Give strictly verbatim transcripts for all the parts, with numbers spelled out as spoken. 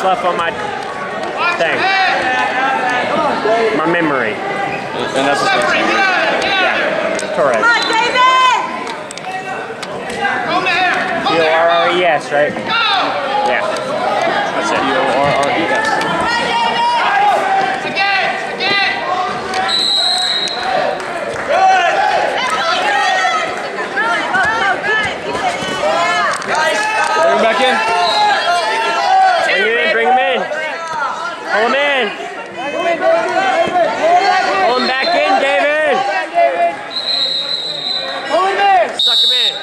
left on my thing. My memory. And that's yeah. Torres. Come on, David! D O R R E S, right? Yeah. That's it. D O R R E S. Bring him back in. Bring him in, bring him in. Pull him in. Pull him back in, David. Pull him in. Suck him in.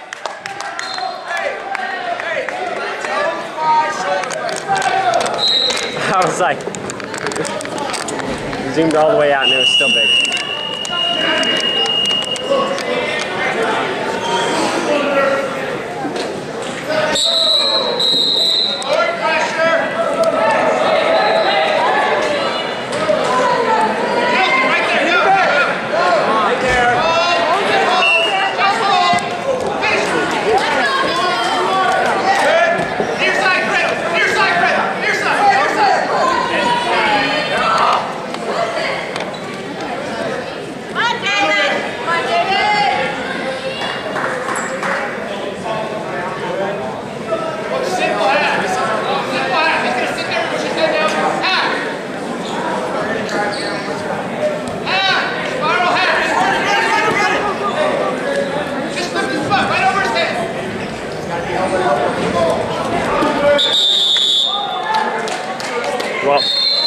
I was like, zoomed all the way out and it was still big. Well,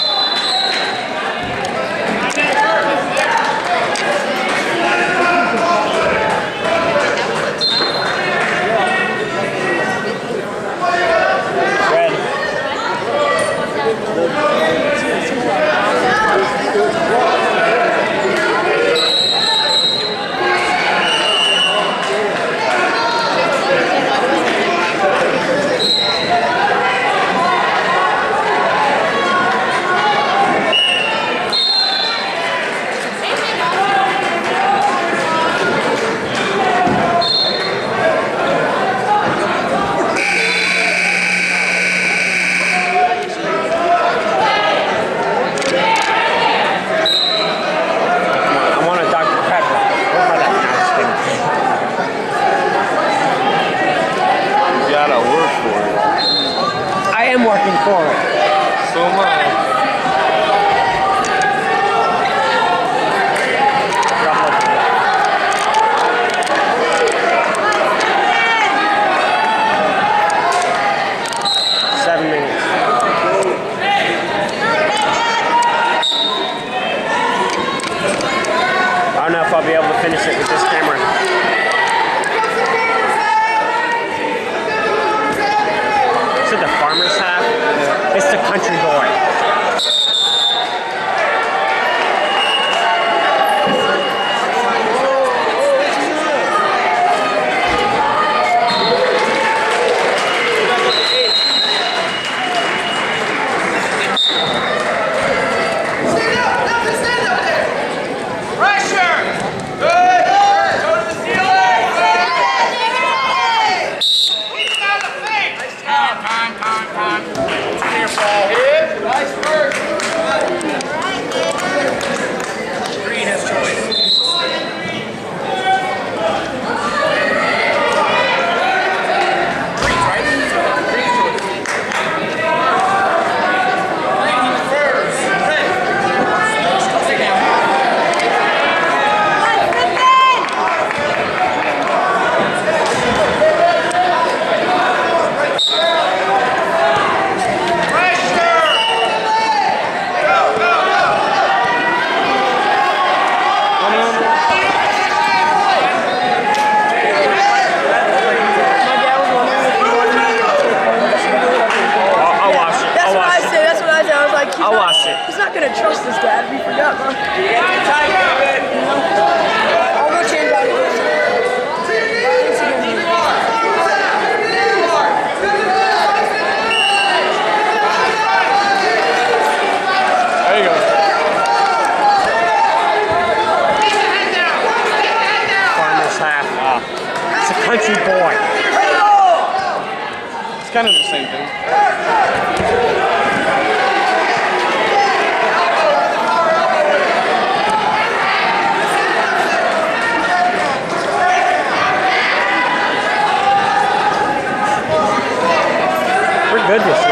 red. Working for it. So am I. Seven minutes. I don't know if I'll be able to finish it with this camera. Is it the farmer's hat? It's the country boy. I'll watch it. He's not gonna trust his dad. We forgot, bro. I'll go change out of this. There you go. Farmer's half. Uh, it's a country boy. It's kind of the same thing. goodness.